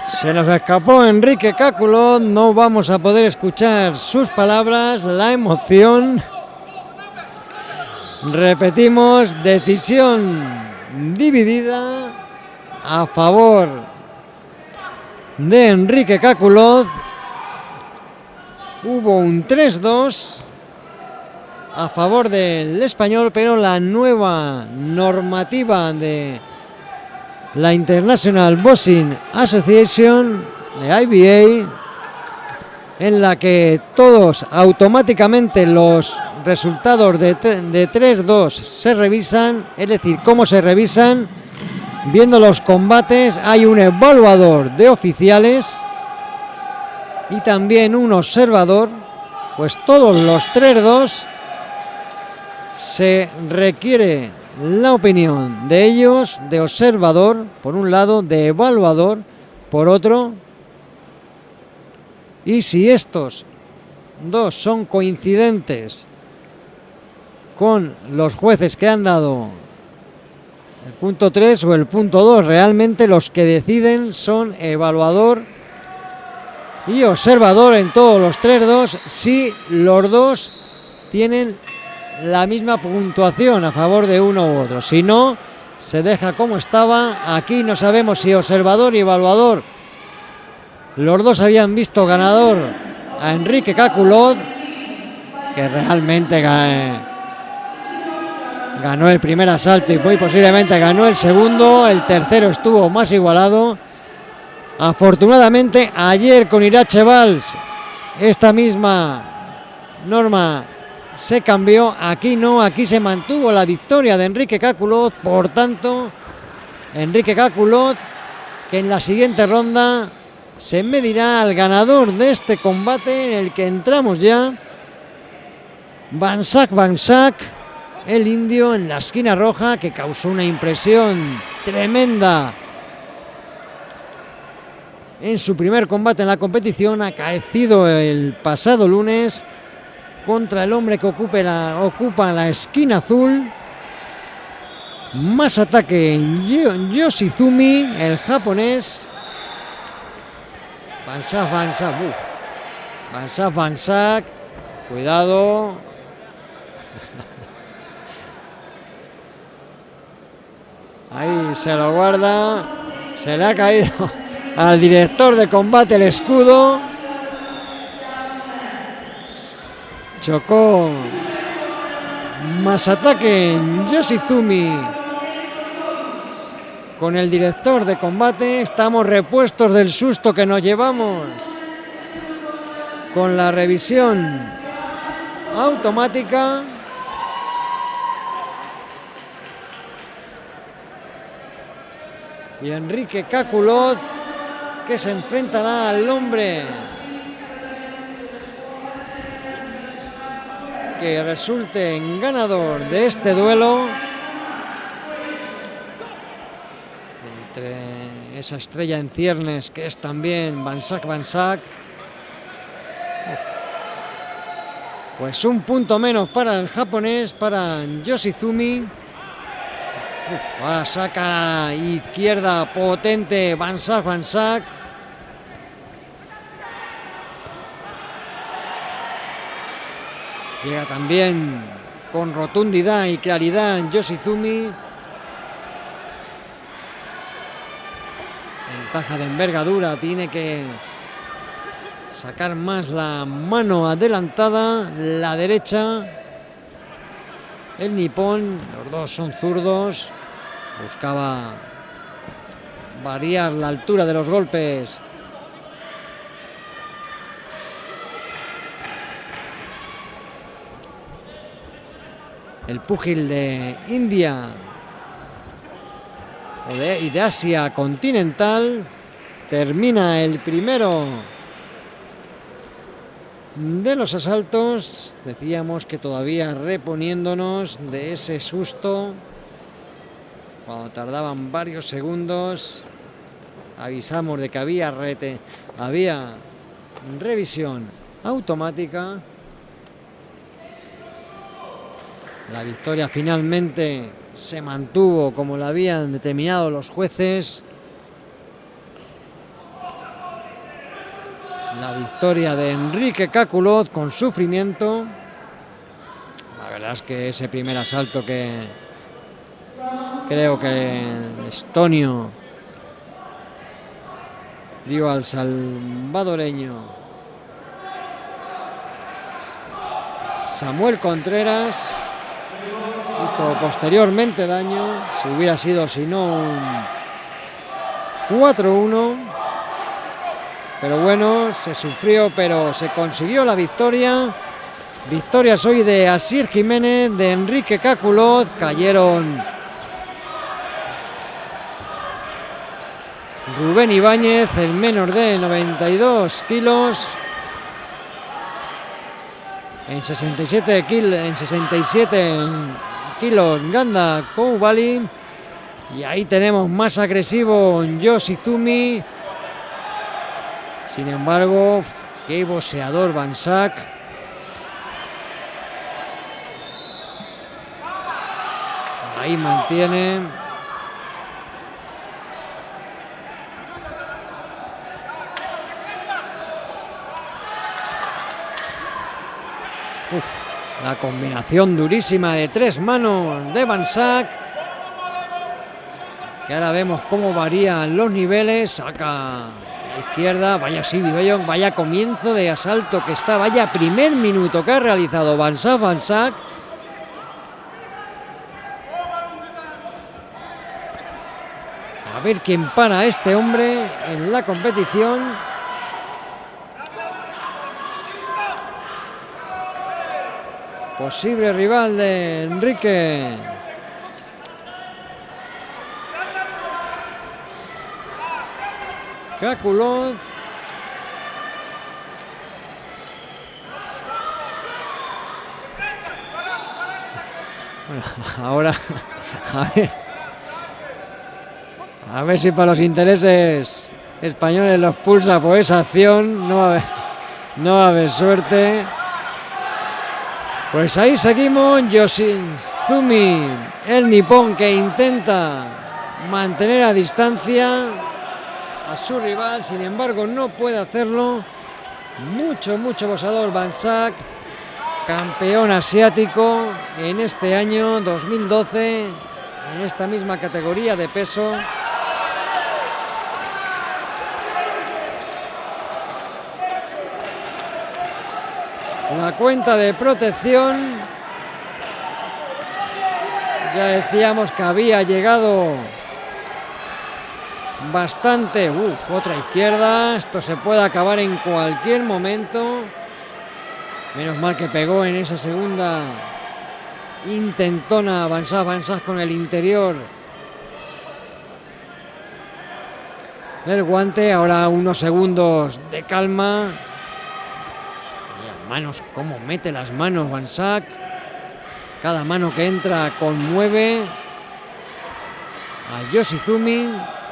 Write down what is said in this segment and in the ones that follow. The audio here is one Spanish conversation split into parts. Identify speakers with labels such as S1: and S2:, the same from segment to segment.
S1: Se nos escapó Enrique Cáculo, no vamos a poder escuchar sus palabras, la emoción. Repetimos, decisión dividida a favor de Enrique Cáculo. Hubo un 3-2 a favor del español, pero la nueva normativa de la International Boxing Association, de IBA, en la que todos automáticamente los resultados de 3-2 se revisan, es decir, cómo se revisan, viendo los combates, hay un evaluador de oficiales y también un observador, pues todos los 3-2 se requiere la opinión de ellos, de observador por un lado, de evaluador por otro, y si estos dos son coincidentes con los jueces que han dado el punto 3 o el punto 2, realmente los que deciden son evaluador y observador en todos los 3-2, si los dos tienen la misma puntuación a favor de uno u otro. Si no, se deja como estaba. Aquí no sabemos si observador y evaluador los dos habían visto ganador a Enrique Cáculo, que realmente ganó el primer asalto y muy posiblemente ganó el segundo. El tercero estuvo más igualado. Afortunadamente ayer con Irache Valls esta misma norma se cambió, aquí no, aquí se mantuvo la victoria de Enrique Cáculo. Por tanto, Enrique Cáculo, que en la siguiente ronda se medirá al ganador de este combate en el que entramos ya, Bansac, el indio en la esquina roja, que causó una impresión tremenda en su primer combate en la competición, acaecido el pasado lunes contra el hombre que ocupa la esquina azul. Más ataque Yoshizumi, el japonés. Bansac, cuidado. Ahí se lo guarda. Se le ha caído al director de combate el escudo. Chocó Masatake Yoshizumi con el director de combate. Estamos repuestos del susto que nos llevamos con la revisión automática. Y Enrique Cáculo, que se enfrentará al hombre que resulte en ganador de este duelo, entre esa estrella en ciernes que es también Bansac. Pues un punto menos para el japonés, para Yoshizumi. Ahora saca izquierda potente Bansac. Llega también con rotundidad y claridad Yoshizumi. Ventaja de envergadura, tiene que sacar más la mano adelantada, la derecha. El nipón, los dos son zurdos. Buscaba variar la altura de los golpes. El púgil de India y de Asia continental termina el primero de los asaltos. Decíamos que todavía reponiéndonos de ese susto, cuando tardaban varios segundos, avisamos de que había revisión automática. La victoria finalmente se mantuvo como la habían determinado los jueces. La victoria de Enrique Caculot con sufrimiento. La verdad es que ese primer asalto que creo que el estonio dio al salvadoreño Samuel Contreras hizo posteriormente daño. Si hubiera sido, si no, un 4-1. Pero bueno, se sufrió, pero se consiguió la victoria. Victorias hoy de Asier Jiménez, de Enrique Caculot. Cayeron Rubén Ibáñez, el menor de 92 kilos. En 67 kilos Ganda Coulibaly. Y ahí tenemos más agresivo Yoshizumi. Sin embargo, qué boxeador Van Schack. Ahí mantiene. La combinación durísima de 3 manos de Van Schack. Que ahora vemos cómo varían los niveles. Saca la izquierda. Vaya Sibi Bellon, vaya comienzo de asalto que está. Vaya primer minuto que ha realizado Van Schack. A ver quién para a este hombre en la competición. Posible rival de Enrique. Caculot. Bueno, ahora a ver si para los intereses españoles los pulsa por esa acción. No va a haber suerte. Pues ahí seguimos. Yoshizumi, el nipón, que intenta mantener a distancia a su rival, sin embargo no puede hacerlo. Mucho boxeador Van Schack, campeón asiático en este año 2012 en esta misma categoría de peso. La cuenta de protección, ya decíamos que había llegado bastante. Otra izquierda. Esto se puede acabar en cualquier momento. Menos mal que pegó en esa segunda intentona Van Schack con el interior del guante. Ahora unos segundos de calma. Manos, cómo mete las manos Van Schack. Cada mano que entra conmueve a Yoshizumi.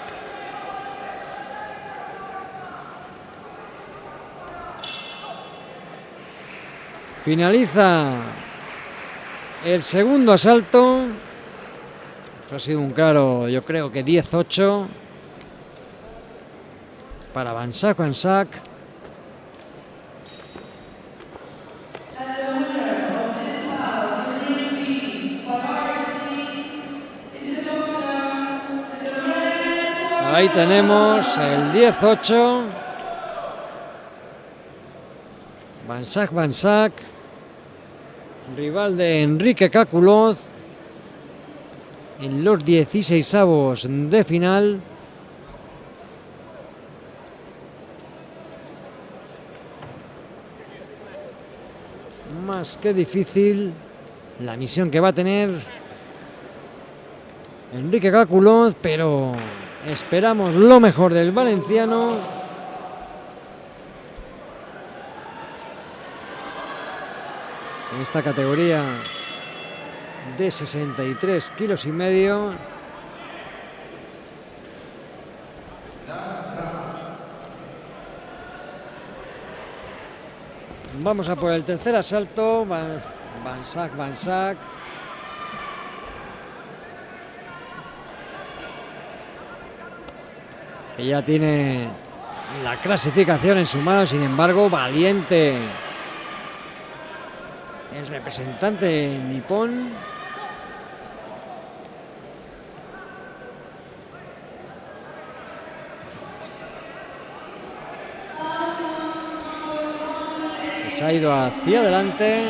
S1: Finaliza el segundo asalto. Eso ha sido un claro, yo creo que 10-8 para Van Schack. Ahí tenemos el 10-8. Van Schack, rival de Enrique Caculot en los 16avos de final. Más que difícil la misión que va a tener Enrique Caculot, pero esperamos lo mejor del valenciano. En esta categoría de 63 kilos y medio. Vamos a por el tercer asalto. Van Schack. Que ya tiene la clasificación en su mano. Sin embargo, valiente el representante nipón. Se ha ido hacia adelante.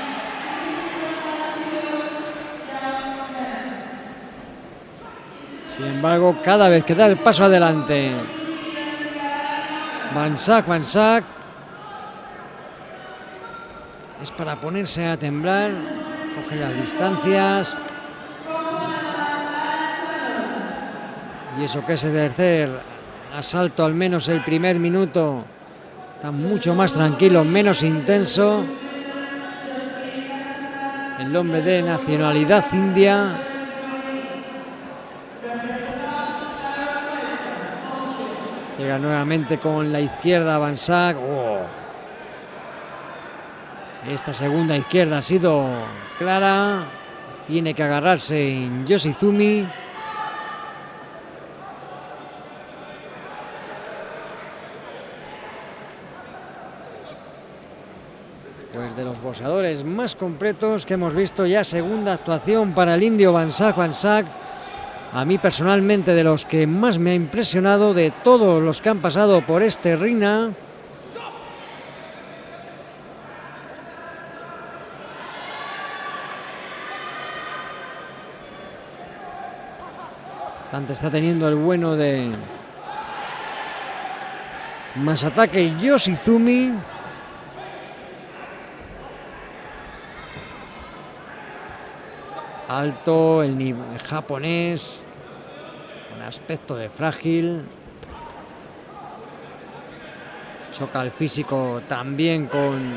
S1: Sin embargo, cada vez que da el paso adelante, Van Schack es para ponerse a temblar, coge las distancias. Y eso que ese tercer asalto, al menos el primer minuto, está mucho más tranquilo, menos intenso. El hombre de nacionalidad india. Llega nuevamente con la izquierda Van Schack. Oh. Esta segunda izquierda ha sido clara. Tiene que agarrarse en Yoshizumi. Pues de los boxeadores más completos que hemos visto, ya segunda actuación para el indio Van Schack. A mí personalmente de los que más me ha impresionado de todos los que han pasado por este ring. Tanto está teniendo el bueno de Masatake Yoshizumi. Alto, el japonés, con aspecto de frágil. Choca el físico también con...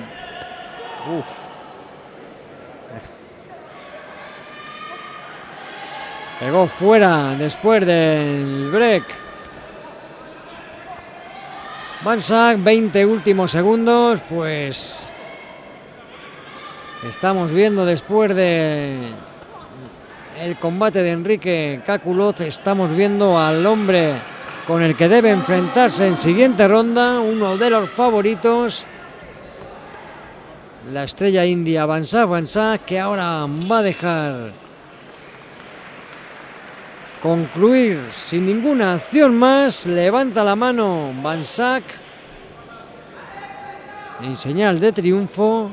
S1: Pegó fuera después del break. Van Schack, 20 últimos segundos, pues... Estamos viendo después de... el combate de Enrique Caculot, estamos viendo al hombre con el que debe enfrentarse en siguiente ronda, uno de los favoritos, la estrella india Van Schack, que ahora va a dejar concluir sin ninguna acción más. Levanta la mano Van Schack en señal de triunfo.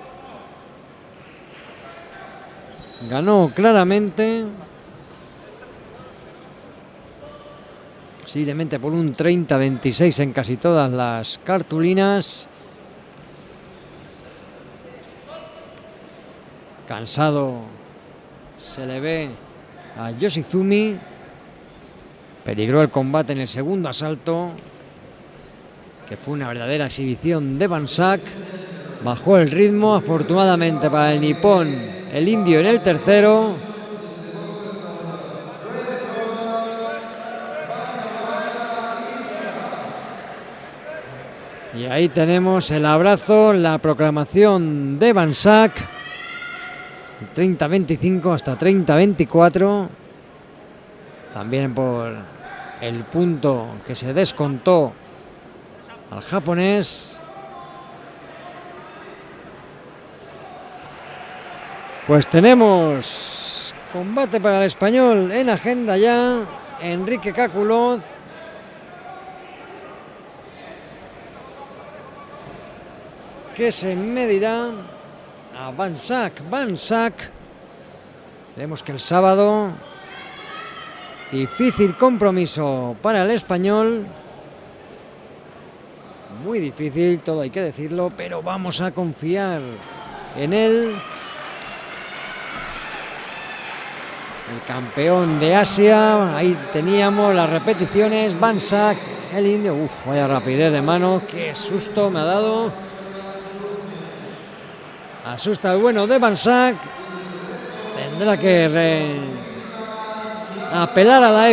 S1: Ganó claramente, posiblemente por un 30-26 en casi todas las cartulinas. Cansado se le ve a Yoshizumi. Peligró el combate en el segundo asalto, que fue una verdadera exhibición de Van Schack. Bajó el ritmo, afortunadamente para el nipón. El indio en el tercero. Y ahí tenemos el abrazo, la proclamación de Van Schack. 30-25 hasta 30-24. También por el punto que se descontó al japonés. Pues tenemos combate para el español en agenda ya. Enrique Caculot que se medirá a Van Schack. Vemos que el sábado difícil compromiso para el español. Muy difícil, todo hay que decirlo, pero vamos a confiar en él. El campeón de Asia, ahí teníamos las repeticiones, Van Schack, el indio, vaya rapidez de mano, qué susto me ha dado. Asusta el bueno de Van Schack, tendrá que apelar a la